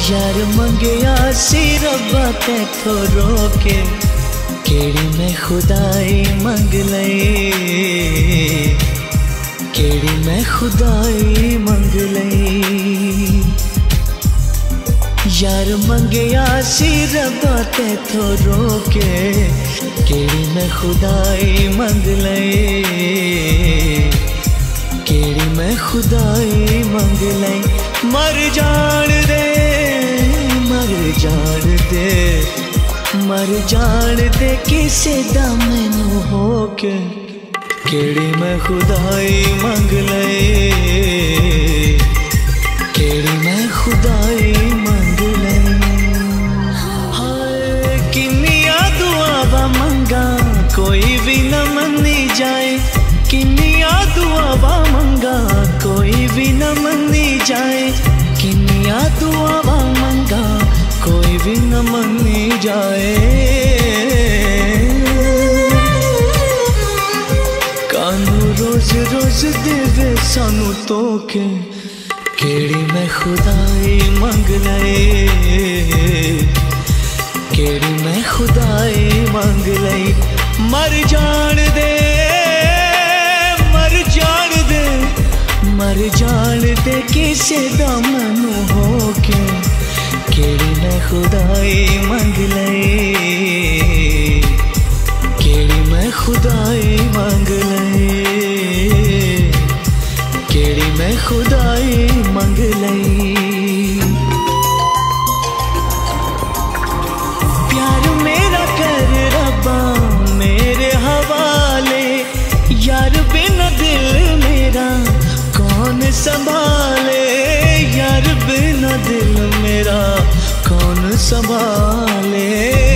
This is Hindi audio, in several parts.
यार मंगया सी रब्बा तैथो रोके, केड़ी मैं खुदाई मंग लई, केड़ी मैं खुदाई मंग लई। यार मंगया सी रब्बा तैथो रोके, केड़ी मैं खुदाई मंग लई, केड़ी मैं खुदाई मंग लई। मर जान दे, मर जान दे, मर जान दे किसे दा मैनू होके, केड़ी मैं खुदाई मंग लई, केड़ी मैं खुदाई मंग लई। हाय किन्निया दुआवा मंगा कोई भी न मन्नी जाए, किन्निया दुआवा मंगा कोई भी न मन्नी जाए, किन्निया दुआवा मंगा कोई भी न मन्नी जाए। कानू रोज रोज देवे सानू तोके, केड़ी मैं खुदाई मंग लई, केड़ी मैं खुदाई मंग लई। मर जान दे, मर जान दे, मर जान दे किसे दा मैनू होके, केड़ी मैं खुदाई मंग लई, केड़ी मैं खुदाई मंग लई, केड़ी मैं खुदाई मंग लई। प्यार मेरा कर रब्बा मेरे हवाले, यार बिना दिल मेरा कौन संभाले, यार बिना दिल मेरा कौन संभाले।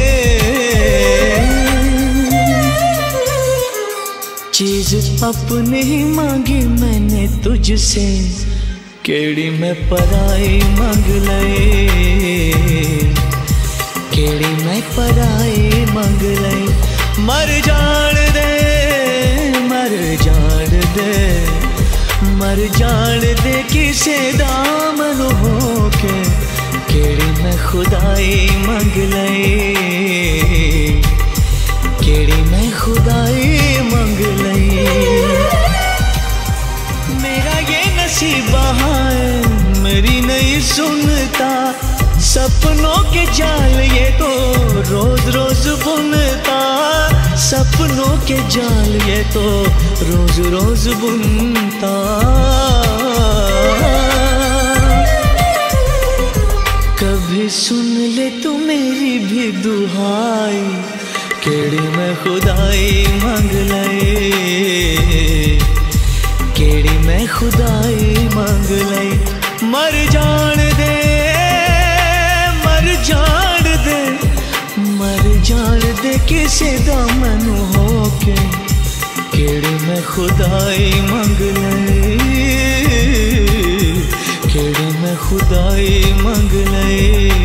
चीज अपनी ही मांगी मैंने तुझसे, केड़ी मैं पराई मंग लई, केड़ी मैं पराई मंग लई। मर जान दे, मर जान दे, मर जान दे किसे दामन होके, केड़ी मैं खुदाई मंग लई, केड़ी मैं खुदाई मंग लई। मेरा ये नसीबा है मेरी नहीं सुनता, सपनों के जाल ये तो रोज रोज बुनता, सपनों के जाल ये तो रोज रोज बुनता। कभी सुन ले तू मेरी भी दुहाई, केड़ी मैं खुदाई मंग लई, केड़ी मैं खुदाई मंग लई। मर जान दे, मर जान दे, मर जान दे किसे दा मैनू होके, केड़ी मैं खुदाई मंग लई, केड़ी मैं खुदाई मंग लई।